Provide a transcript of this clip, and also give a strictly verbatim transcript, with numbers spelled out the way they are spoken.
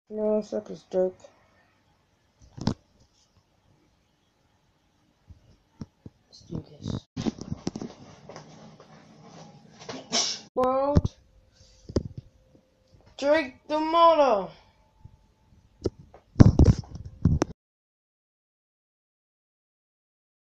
No, suck his dick. Let's do this. World, drink the LaMotta.